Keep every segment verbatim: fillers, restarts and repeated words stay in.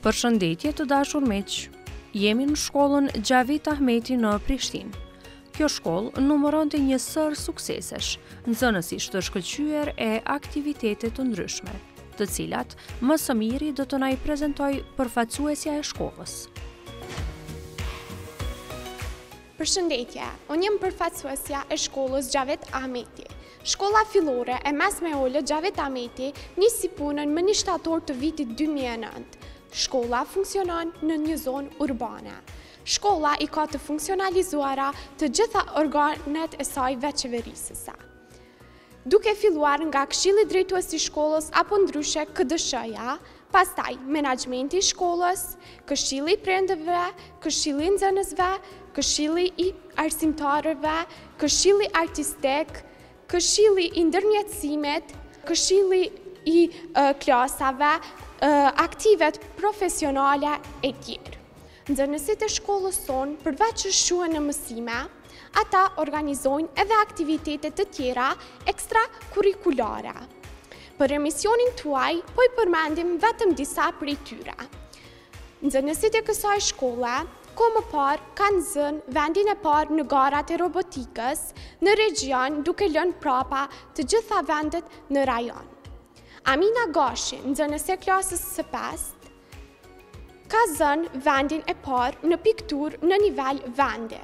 Përshëndetje të dashur miq. Jemi në shkollën Gjavit Ahmeti në Prishtinë. Kjo shkollë numëronte një sër suksesesh, nxënësish të shkëlqyer e aktivitete të ndryshme, të cilat më së miri do të na i prezantoj përfaqësuesja e shkollës. Përshëndetje, unë jam përfaqësuesja e shkollës Gjavit Ahmeti. Shkolla fillore e mesme Ollë Gjavit Ahmeti nisi punën më një shtator të vitit dy mijë e nëntë. Shkolla funksionon në një zonë urbane. Shkolla i ka të funksionalizuara të gjitha organet e saj veçeverisëse. Duke filluar nga Këshilli Drejtues i shkollës apo ndryshe K D S-ja, pastaj menaxhmenti i shkollës, Këshilli i Prindërve, Këshilli i Nxënësve, Këshilli i Arsimtarëve, Këshilli Artistik, Këshilli i Ndërmjetësimit, Këshilli i uh, klasave, uh, aktivet profesionale e tjerë. Nxënësit e shkollës sonë, përveç që shuhen në mësime, ata organizojnë edhe aktivitete të tjera ekstrakurrikulare. Për emisionin tuaj, po i përmendim vetëm disa prej tyre. Nxënësit e kësaj shkolle, ko më parë kanë zënë vendin e parë në garat e robotikës në region duke lënë prapa të gjitha vendet në rajon. Amina Gashi, nxënëse klasës së pestë, ka zënë vendin e parë në piktur në nivel vende.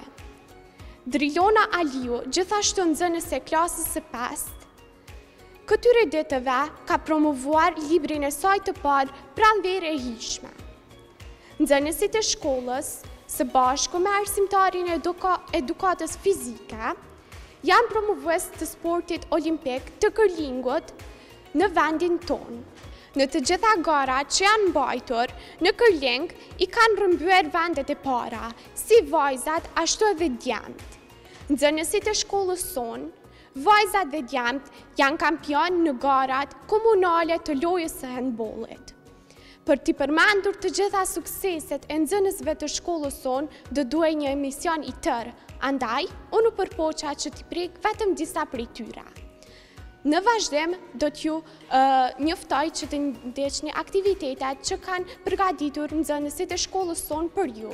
Drilona Aliu, gjithashtu nxënëse klasës së pestë, këtyre ditëve ka promovuar librin e saj të parë Pranverë e hijshme. Nxënësit e shkollës, së bashku me arsimtarin e eduka, edukatës fizike, janë promovues të sportit olimpik të curlingut në vendin tonë. Në të gjitha garat që janë mbajtur në curling, i kanë rrëmbyer vendet e para, si vajzat ashtu edhe djemt. Nxënësit e shkollës sonë, vajzat dhe djemt janë kampion në garat komunale të lojës së handbollit. Për t'i përmendur të gjitha sukseset e nxënësve të shkollës sonë, do duhej një emision i tërë, andaj unë u përpoqa që t'i prek vetëm disa prej tyre. Në vazhdim, do t'ju uh, njoftoj që të ndjeqni aktivitetet që kanë përgatitur nxënësit e shkollës sonë për ju.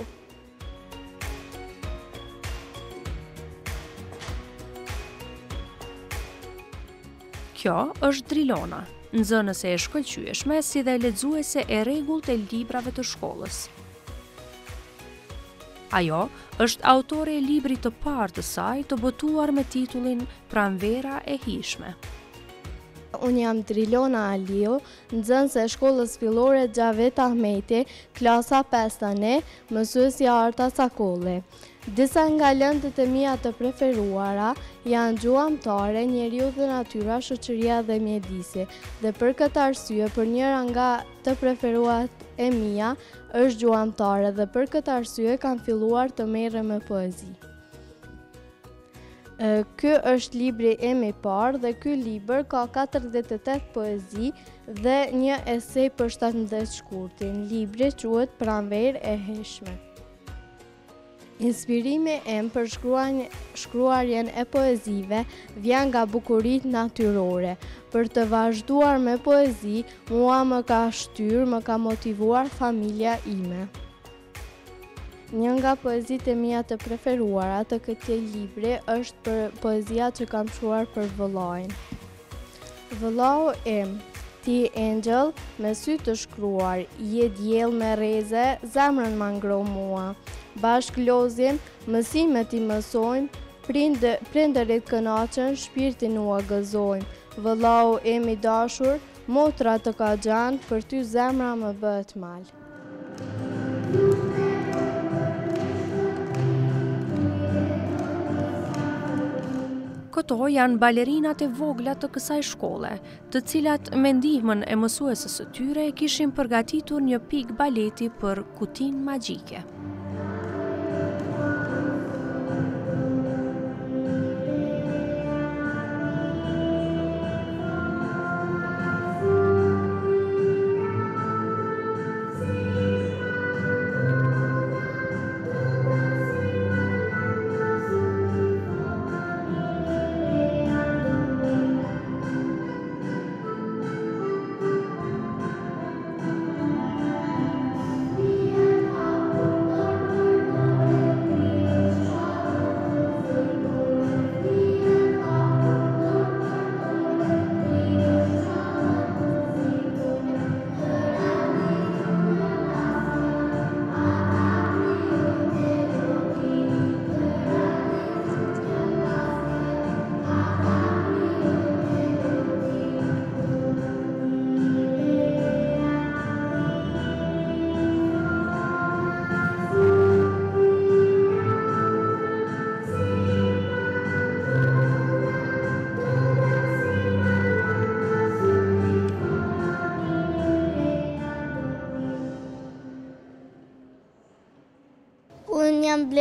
Kjo është Drilona, nxënëse e shkëlqyeshme si dhe lexuese e rregullt e librave të shkollës. Ajo është autore e librit të parë të saj të botuar me titullin Pranvera e hijshme. Unë jam Drilona Aliu, nxënëse e shkollës fillore Gjavit Ahmeti, klasa pesë ne, mësuesja Arta Sakolli. Disa nga lëndët e mia të preferuara janë gjuha amtare, njeriu dhe natyra, shoqëria dhe mjedisi. Dhe për këtë arsye, për njëra nga të preferuat e mia është gjuha amtare dhe për këtë arsye kam filluar të merrem me poezi. Ky është libri im i parë dhe ky libër ka katërdhjetë e tetë poezi dhe një esej për shtatëmbëdhjetë shkurtin. Libri quhet Pranverë e hijshme. Inspirimi im për shkruarjen e poezive vjen nga bukuritë natyrore. Për të vazhduar me poezi, mua më ka shtyr, më ka motivuar familja ime. Një nga poezitë e mia të preferuara të këtij libri është për poezia që kam shuar për vëllain. Vëllau im, ti engjëll me sy të shkruar, je diell me rreze, zemrën ma ngro mua. Bashk lozim, mësimet i mësojmë, prindërit kënaqen, shpirtin u gëzojmë. Vëllau im i dashur, motra të ka gjanë, për ty zemra më bëhet mal. Këto janë balerinat e vogla të kësaj shkolle, të cilat me ndihmën e mësuesës së tyre kishin përgatitur një pikë baleti për Kutinë Magjike.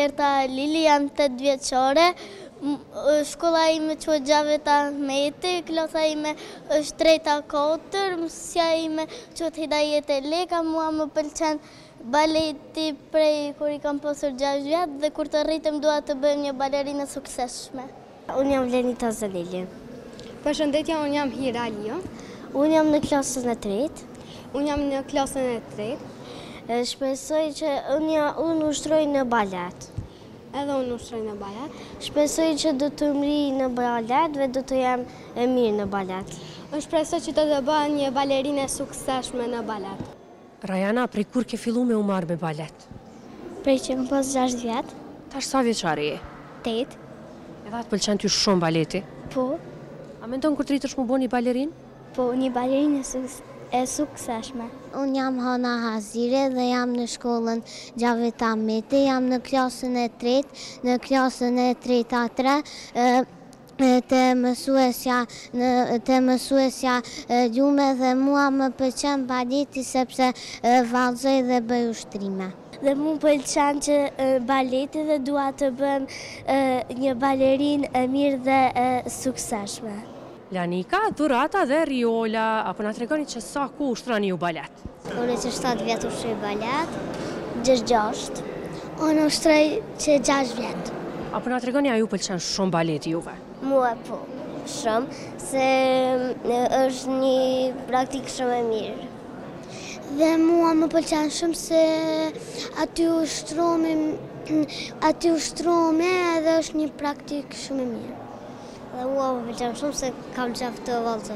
Gerta Lili, jam tetë vjeçare. Shkolla ime quhet Xhavet Ahmeti, klasa ime është treta katër, mësja ime quhet Hidayete Leka, mua më pëlqen baleti prej kur i kam pasur gjashtë vjet dhe kur të rritem dua të bëhem një balerinë e suksesshme. Unë jam Lenita Zalili. Përshëndetje, unë jam Hira Alio. Unë jam në klasën e tretë. Unë jam në klasën e tretë. Shpresoj që unë unë ushtroj në balet. Edhe unë ushtroj në balet. Shpresoj që do të mri në balet dhe do të jem e mirë në balet. Unë shpresoj që do të bëhem një balerinë e suksesshme në balet. Rajana, prej kur ke fillu me u marrë me balet? Prej që më pas gjashtë vjet. Tash sa vjeçare je? Tetë. Edhe atë pëlqen ty shumë baleti? Po. A mendon kur të rritesh mu bo një balerinë? Po, një balerinë e suksesshme. e sukseshme. Unë jam Hana Hazire dhe jam në shkollën Xhavet Ahmeti, jam në klasën e tretë, në klasën e tretë a tre, të mësuesja, të mësuesja gjume dhe mua më pëlqen baleti sepse vallëzoj dhe bëj ushtrime. Dhe mu pëlqen që baleti dhe dua të bëm një balerinë e mirë dhe e sukseshme. Lanika, Dhurata dhe Riola, apo na tregoni që sa ku ushtroni ju balet? Unë që shtatë vjet ushtroj balet, gjashtë gjashtë. Unë ushtroj që gjashtë vjet. Apo na tregoni a ju pëlqen shumë baleti juve? Mua po, shumë, se është një praktikë shumë e mirë. Dhe mua më pëlqen shumë se aty ushtrohemi, aty ushtrohemi edhe është një praktikë shumë e mirë. Dhe mua më pëlqen shumë se kam qef të vallëzoj.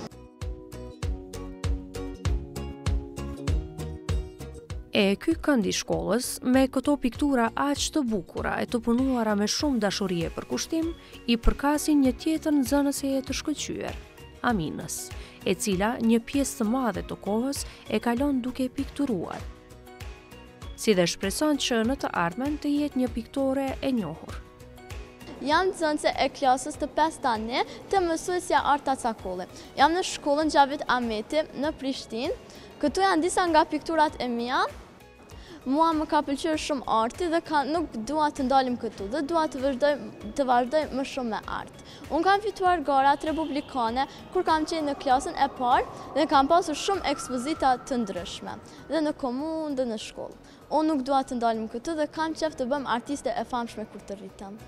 E ky kënd i shkollës, me këto piktura aq të bukura e të punuara me shumë dashurie për kushtim, i përkasin një tjetër nxënëse të shkëlqyer, Aminës, e cila një pjesë të madhe të kohës e kalon duke pikturuar. Si dhe shpreson që në të ardhmen të jetë një piktore e njohur. Jam nxënëse e klasës të pestë A N të mësuesja Arta Cakolli. Jam në shkollën Xhavet Ahmeti në Prishtinë. Këtu janë disa nga pikturat e mia. Mua më ka pëlqyer shumë arti dhe ka, nuk dua të ndalim këtu dhe dua të vazhdoj të vazhdoj më shumë me art. Unë kam fituar garat republikane kur kam qenë në klasën e parë dhe kam pasur shumë ekspozita të ndryshme, dhe në komunë dhe në shkollë. Unë nuk dua të ndalim këtu dhe kam qef të bëm artiste e famshme kur të rritem.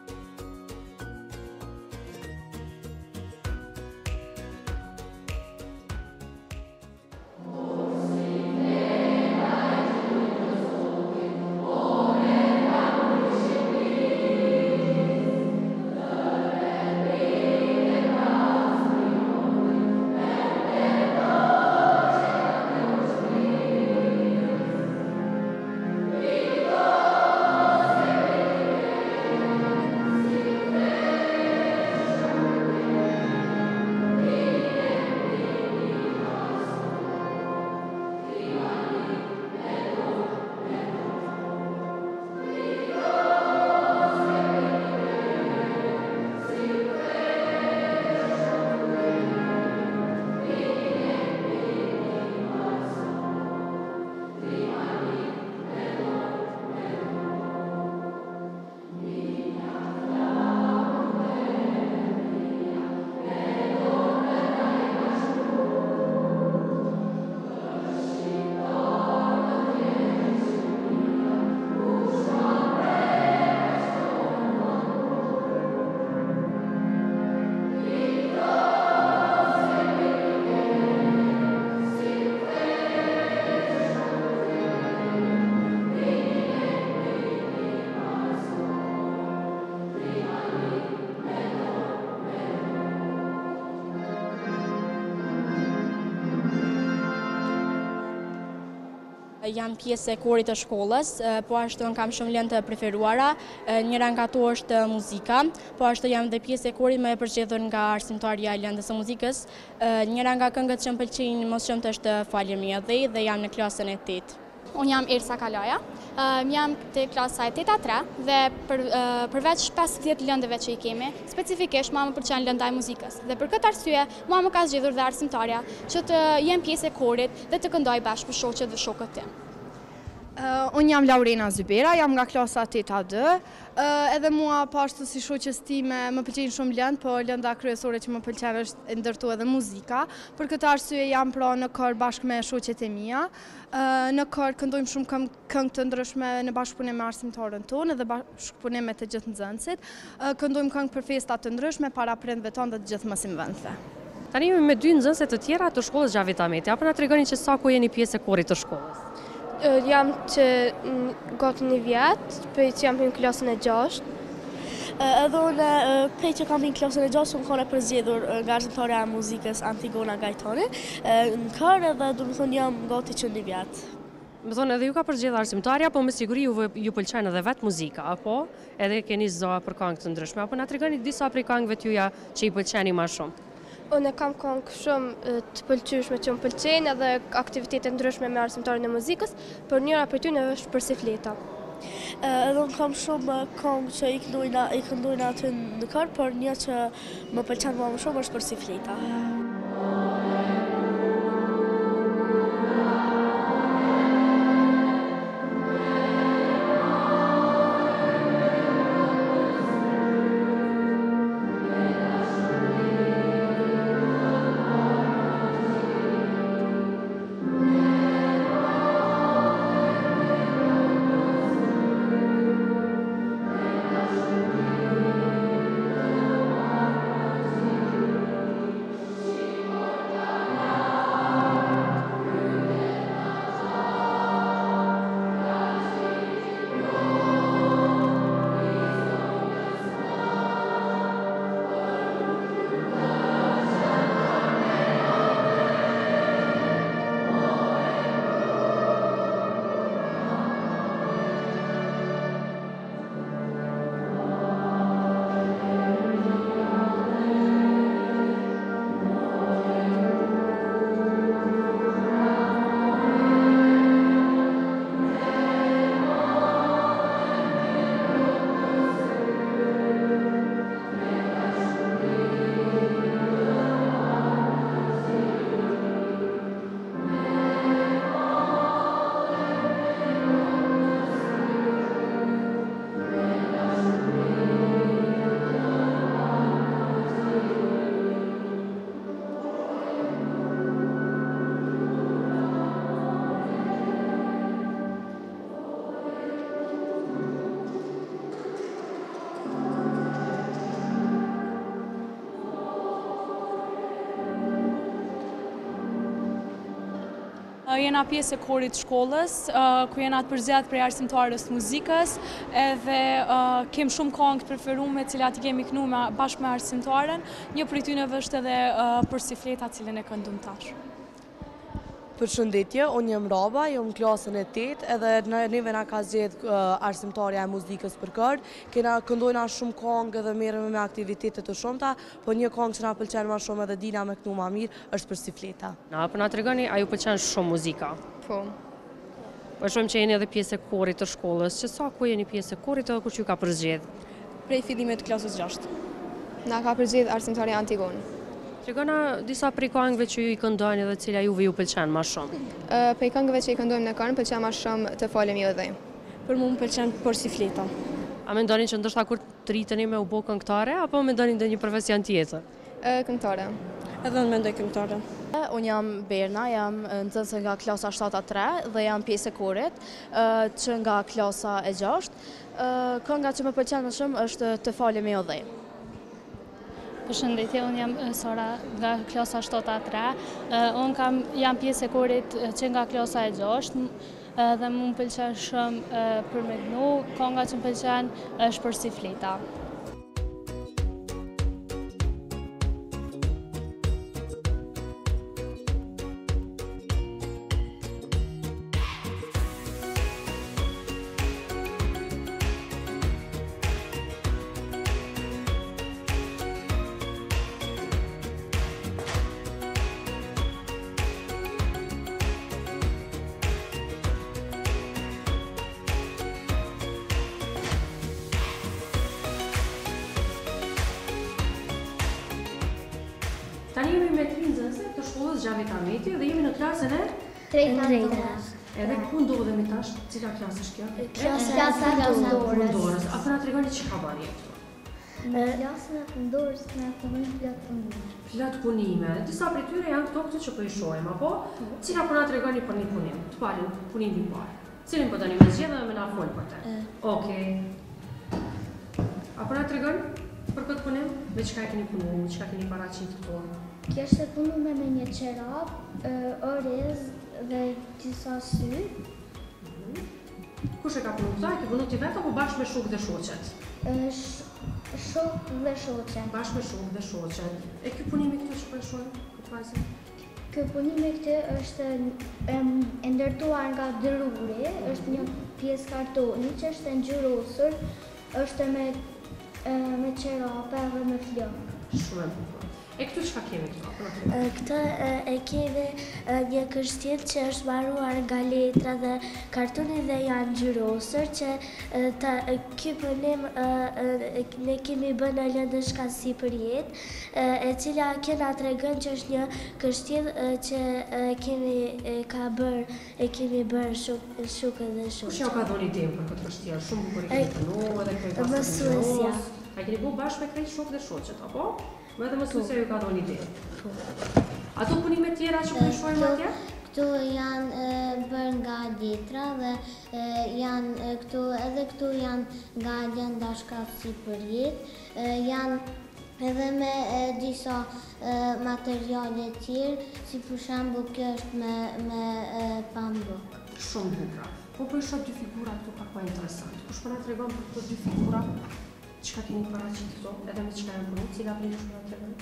Jam pjesë e korit të shkollës, po ashtu kam shumë lëndë të preferuara, njëra nga to është muzika, po ashtu jam dhe pjesë e korit më e përgjedhur nga arsimtarja e lëndës së muzikës. Njëra nga këngët që më pëlqejnë më shumë është Falje mi dhe dhe jam në klasën e tetë. Unë jam Ersa Kalaja, jam të klasa e tetë a tre dhe për, përveç pesëdhjetë lëndëve që i kemi, specifikisht mua më pëlqen lënda e muzikës. Dhe për këtë arsye, mua më ka zgjedhur dhe arsimtarja që të jem pjesë e korit dhe të këndoj bashkë me shoqet dhe shokët tim. Uh, unë jam Laurena Zybera, jam nga klasa tetë A dy, uh, edhe mua pashtu si shoqes time më pëlqejnë shumë lëndë, po lënda kryesore që më pëlqen është ndërtu edhe muzika. Për këtë arsye jam pra në kër bashkë me shoqet e mia. Uh, në kër këndojmë shumë këngë këng të ndryshme në bashkëpunim me arsimtarën tonë edhe bashkëpunim me të gjithë nxënësit. Uh, këndojmë këngë për festa të ndryshme para prindëve tonë dhe të gjithë mësimdhënësve. Tani jemi me dy nxënëse të tjera të shkollës Xhavit Ahmeti. Apo na tregoni që sa ku jeni pjesë e korit të shkollës? Jam që gati një vjetë, për që jam për në klasën e gjashtë. Edhe unë prej që kam në klasën e gjashtë, unë kone përzgjedhur nga arsimtarja e muzikës Antigona Gajtoni. Në kërë edhe du më thonë jam gati që një vjetë. Më thonë edhe ju ka përzgjedhur arsimtarja, po me siguri ju, ju pëlqen edhe vetë muzika, apo edhe keni zoa për këngë të ndryshme, apo na tregoni disa prej këngëve t'juja që i pëlqeni më shumë? Unë kam këngë shumë të pëlqyeshme që më pëlqejnë edhe aktivitete ndryshme me arsimtarën e muzikës, por njëra për ty në është përsifleta. Edhe unë kam shumë këngë që i këndojna, i këndojna aty në kërë, por një që më pëlqen më shumë është përsifleta. Jena pjesë e korit shkollës, ku jena të përzgjedhur prej arsimtarës muzikës, edhe kem shumë këngë të preferume, cilat i kemi kënuar bashkë me arsimtaren. Një prej tyre është edhe përsifleta, cilën e këndojmë tash. Përshëndetje, unë jam Raba, jam klasën e tetë, edhe neve na ka zgjedhur arsimtarja e muzikës për kër. Kena këndojna shumë këngë edhe merremi me aktivitete të shumta, po një këngë që na pëlqen më shumë edhe dina me kënu më mirë është përsifleta. Na, po na tregoni, a ju pëlqen shumë muzika? Po. Po shumë që jeni edhe pjesë e korit të shkollës, që sa ku jeni pjesë e korit edhe kush ju ka përzgjedhur? Prej fillimit të klasës gjashtë. Na ka përzgjedhur arsimtarja Antigonë. Tregona disa prej këngëve që ju i këndojnë edhe cila juve ju pëlqen më shumë. Uh, prej këngëve që i këndojmë në kërën, pëlqen më shumë Të falem jo dhe. Për mua më pëlqen përsifleta. A mendoni që ndoshta kur të rriteni me u bë këngëtare apo mendoni ndonjë profesion tjetër? Uh, këngëtare. Edhe unë mendoj këngëtare. Unë jam Berna, jam nxënëse nga klasa shtatë A tre dhe jam pjesë e korit që nga klasa e gjashtë. Kënga që më pëlqen më shumë është Të falem jo dhe. Përshëndetje, unë jam Sora nga klasa shtatë A tre. Unë kam, jam pjesë e korit që nga klasa e gjashtë dhe mu më pëlqen shumë për me gnu. Kënga që më pëlqen është përsifleta. Tani jemi me tri nxënëse të shkollës Xhavit Ahmeti dhe jemi në klasën e tretë. Edhe ku ndodhemi tash, cila klasë është kjo? Klasa fundorës. Fundorës. Apo na tregoni çka bani këtu? Në klasën e fundorës na thonë plot punime. Plot punime. Disa prej tyre janë këto këtu që po i shohim, apo? Cila po na tregoni për një punim? Të palin, punimi i parë. Cilin po tani më zgjedh dhe më na fol për të. Okej. Apo na tregon për këtë punim? Me çka e keni punuar, me çka keni paraqitur këtu? Kjo është e punuar me një çerap, orez dhe disa sy. Kush e ka punuar këta? E ke punuar ti vetë apo bashkë me shokët dhe shoqet? Shok dhe shoqe. Bashkë me shokët dhe shoqet. E ky punimi këtu që po e shohim, këtë vajzë? Ky punimi këtu është e ndërtuar nga druri, është një pjesë kartoni që është e ngjyrosur, është me me qerape dhe me flokë. Shumë e bukur. E këtu çka kemi këtu? Këtë e kemi një kështjel që është mbaruar nga letra dhe kartoni dhe janë ngjyrosur që ky punim ne kemi bënë lëndë shkatësi për jetë, e cila kjo na tregon që është një kështjel që kemi ka bërë e kemi bërë shukë dhe shukë. Kush ja ka dhënë idenë për këtë kështjel? Shumë bukur e keni punuar edhe këtë mësuesja. A keni bërë bashkë me krejt shokët dhe shoqet, apo? Me edhe mësuesja ju ka dhënë ide. Ato punime tjera që po i shohim atje? Këtu janë bërë nga letra dhe janë këtu edhe këtu janë nga lënda shkatësi për jetë, janë edhe me disa materiale tjerë, si për shembull kjo është me me pambuk. Shumë bukura. Po po i shoh dy figura këtu pak më interesante. Kush po na tregon për këto dy figura? Çka keni paraqitur këto, edhe me çka janë punuar, cila prej jush më tregoni?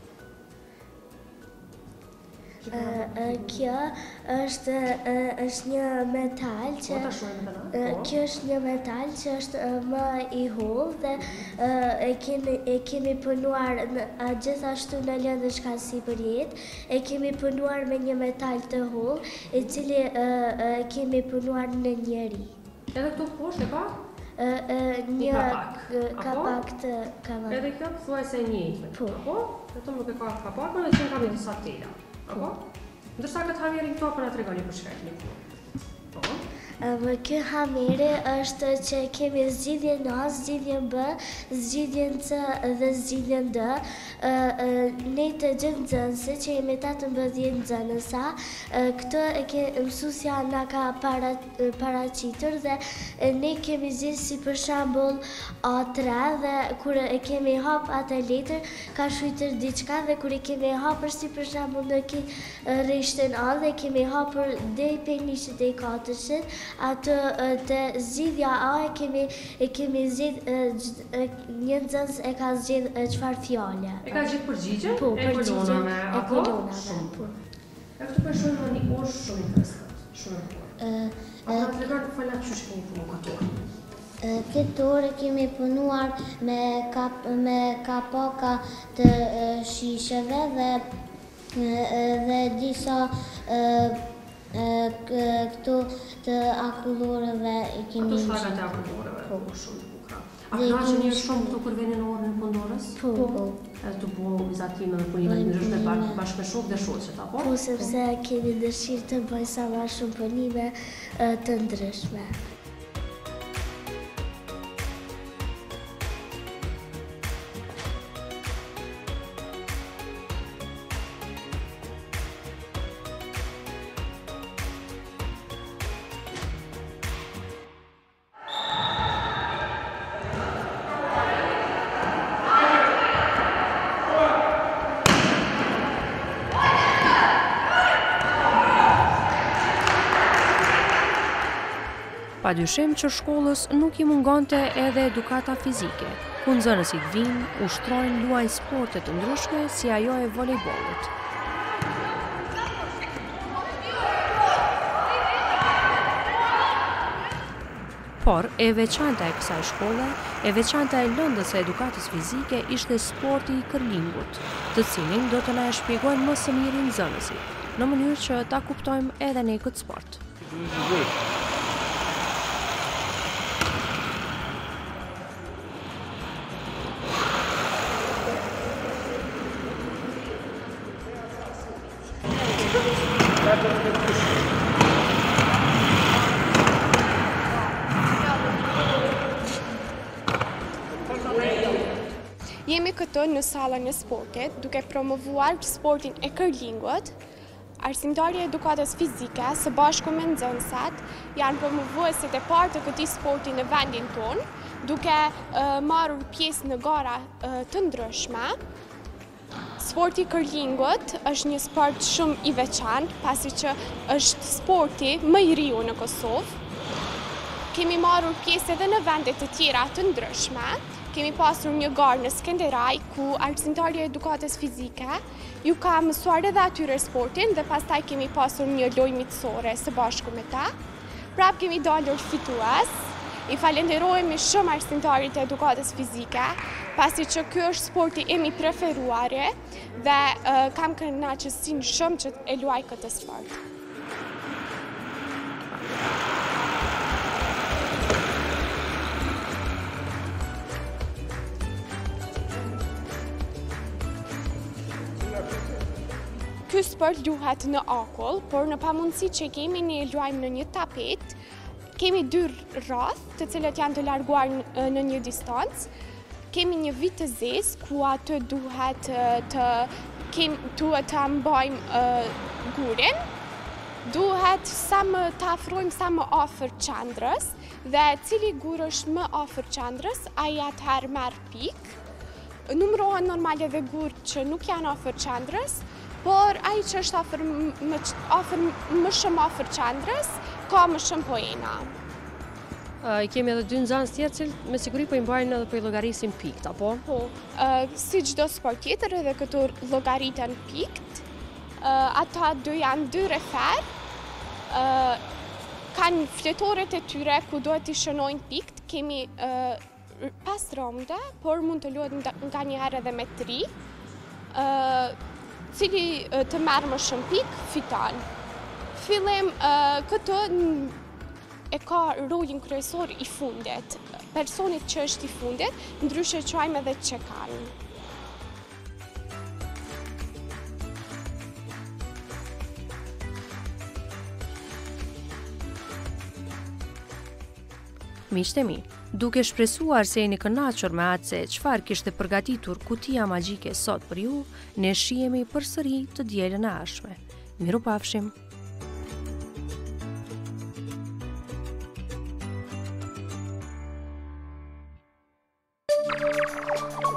Kjo është është një metal që kjo është një metal që është më i hollë dhe e kemi e kemi punuar gjithashtu në lëndë shkatësi për jetë, e kemi punuar me një metal të hollë, i cili kemi punuar në njeri. Edhe këtu poshtë e ka? Një kapak të kapak. Edhe kjo thuajse e njëjtë. Apo? Vetëm nuk e ka kapakun, edhe që ka me disa tela. Apo? Ndërsa këtë hamerin këto për na tregoni për çka keni punuar. Po? Kjo hamere është që kemi zgjidhjen A, zgjidhjen B, zgjidhjen C dhe zgjidhjen D. Ne të gjithë nxënësit që jemi tetëmbëdhjetë nxënësa, këtë e ke mësuesja na ka paraqitur dhe ne kemi zgjidhur si për shembull A tre dhe kur e kemi hap atë letër ka shkruar diçka dhe kur e kemi hapur si për shembull në ki rishtin A dhe kemi hapur deri penishit e katërshit, atë të zgjidhja A e kemi e kemi zgjidh një nxënës e ka zgjedh çfarë fjale. E ka zgjedh përgjigje? Po, e kolonave, e kolonave. Po. E këtu po shohim një orë shumë interesante. Shumë e bukur. A na tregon falat çu keni punuar këtu? Këtë orë kemi punuar me kap me kapaka të shisheve dhe dhe disa këtu të akullorëve i kemi... Këtu shkakat e akullorëve, po, shumë të bukra. A knaqen një shumë këtu kur venin orën e fundorës? Po, po. Edhe të bu vizatime dhe punimet në ndryshme bashkë me shokë dhe shoqet, apo? Po, sepse kemi dëshirë të bëjmë sa më shumë punime të ndryshme. Pa dyshim që shkollës nuk i mungonte edhe edukata fizike, ku nxënësit vinë, ushtrojnë, luajnë sporte të ndryshme si ajo e volejbollit. Por, e veçanta e kësaj shkolle, e veçanta e lëndës së edukatës fizike ishte sporti i curlingut, të cilin do të na e shpjegojnë më së miri nxënësit, në mënyrë që ta kuptojmë edhe ne këtë sport. Jemi këtu në salën e sportit, duke promovuar sportin e curlingut. Arsimtarja e edukatës fizike, së bashku me nxënësat, janë promovuesit e parë të këtij sporti në vendin tonë, duke uh, marrur pjesë në gara uh, të ndryshme. Sporti curlingut është një sport shumë i veçantë, pasi që është sporti më i riu në Kosovë. Kemi marrur pjesë edhe në vende të tjera të ndryshme. Kemi pasur një garë në Skenderaj, ku arsimtarja e edukatës fizike ju ka mësuar edhe atyre sportin dhe pastaj kemi pasur një lojë miqësore së bashku me ta. Prap kemi dalur fitues. I falenderojmë shumë arsimtarit e edukatës fizike, pasi që ky është sporti im i preferuar dhe uh, kam kënaqësinë shumë që e luaj këtë sport. Ky sport luhet në akull, por në pamundësi që kemi ne luajmë në një tapet. Kemi dy rrath, të cilët janë të larguar në një distancë. Kemi një vit të zezë, ku atë duhet të kem duhet të mbajmë uh, gurin. Duhet sa më të afrojmë sa më afër qendrës dhe cili gur është më afër qendrës, ai atëherë merr pikë. Numërohen normal edhe gurë që nuk janë afër qendrës, por ai që është afër më, afër më shumë afër qendrës, ka më shumë poena. Uh, kemi edhe dy nxënës tjerë që me siguri po i mbajnë edhe po i llogarisin pikt, apo? Po, uh, si çdo sport tjetër edhe këtu llogariten pikt. Uh, ata dy janë dy refer. Uh, kanë fletoret e tyre ku duhet të shënojnë pikt. Kemi uh, pas raunde, por mund të luhet nga një herë edhe me tri. Uh, cili të merë më shumë pikë, fiton. Fillim, këtë e ka rolin kryesor i fundit. Personit që është i fundit, ndryshe quajmë edhe çekan. Miqtë e mi, duke shpresuar se jeni kënaqur me atë se çfarë kishte përgatitur kutia magjike sot për ju, ne shihemi përsëri të dielën e ardhshme. Mirupafshim. Thank you.